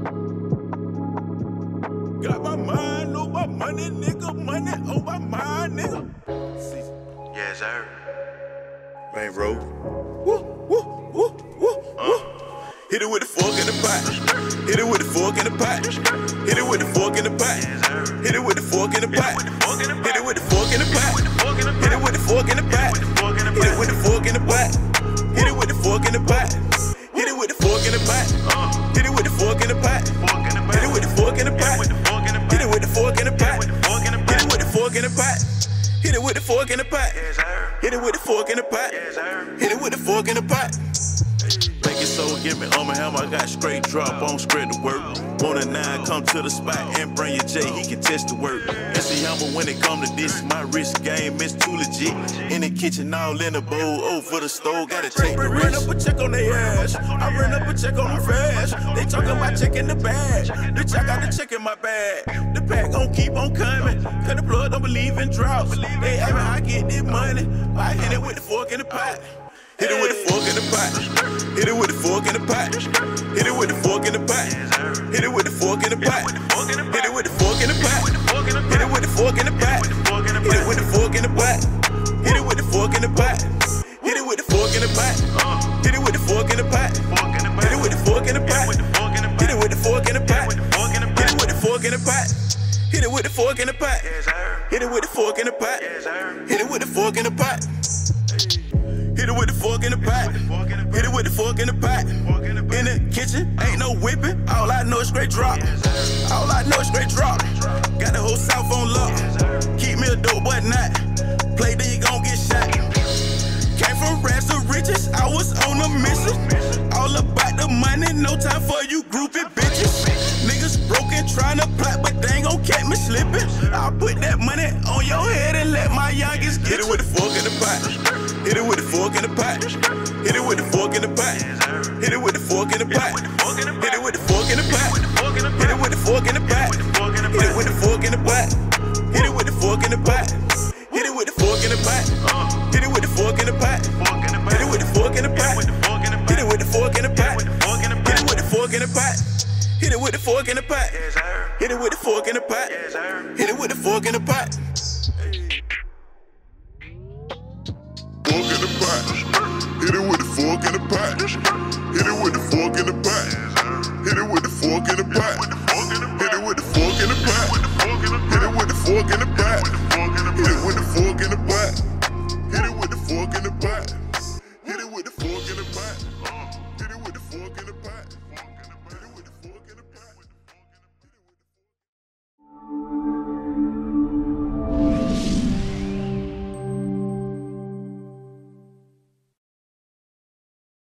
Got my mind on my money, nigga. Money on my mind, nigga. Yes, sir. Main road. Woo, woo, woo, woo, woo. Hit it with the fork in the pot. Hit it with the fork in the pot. Hit it with the fork in the pot. Hit it with the fork in the pot. Hit it with the fork in the pot. Hit it with the fork in the pot. Hit it with the fork in the pot. Hit it with the fork in the pot. Hit it with the fork in the pot. Hit it with the fork in the pot. Hit it with the fork in the pot. Hit it with the fork in the pot. Hit it with the fork in the pot. Hit it with the fork in the pot. Hit it with the fork in the pot. Hit it with the fork in the pot. Make it so, give me on my helm. I got straight drop on, spread the word. 1 and 9, come to the spot and bring your J, he can test the word. And see humble when it come to this, my wrist game is too legit. In the kitchen, all in the bowl, oh, for the stove, gotta take the risk. Run up a check on their ass, I run up a check on them fast. They talking about checking the bag, bitch, I got the check in my bag. The pack gon' keep on coming, cause the blood don't believe in droughts. They having I get this money, I hit it with the fork in the pot. Hit it with the fork in the pot. Hit it with the fork in the pot. Hit it with the fork in the pot. Hit it with the fork in the pot. Hit it with the fork in the pot. Hit it with the fork in the pot. Hit it with the fork in the pot. Hit it with the fork in the pot. Hit it with the fork in the pot. Hit it with the fork in the pot. Hit it with the fork in the pot. Hit it with the fork in the pot. Hit it with the fork in the pot. Hit it with the fork in the pot. Hit it with the fork in the pot. Hit it with the fork in the pot. Hit it with the fork in the pot. Hit it with the fork in the pot. In the kitchen, ain't no whipping. All I know is straight drop. All I know is straight drop. Got the whole South on lock. Keep me a dope, but not. Play, then you gon' get shot. Came from rags to riches. I was on a mission. All about the money. No time for you groupie bitches. Niggas broken, trying to plot, but they ain't gon' catch me slipping. I'll put that money on your head and let my youngest get it with the fork in the pot. Hit it with the fork in the pot. Hit it with the fork in the pot. Hit it with the fork in the pot. Hit it with the fork in the pot. Hit it with the fork in the pot. Hit it with the fork in the pot. Hit it with the fork in the pot. Hit it with the fork in the pot. Hit it with the fork in the pot. Hit it with the fork in the pot. Hit it with the fork in the pot. Hit it with the fork in the pot. Hit it with the fork in the pot. Hit it with the fork in the pot. Hit it with the fork in the pot. Fork in the pot. Hit it with the fork in the pot. Hit it with the fork in the pot.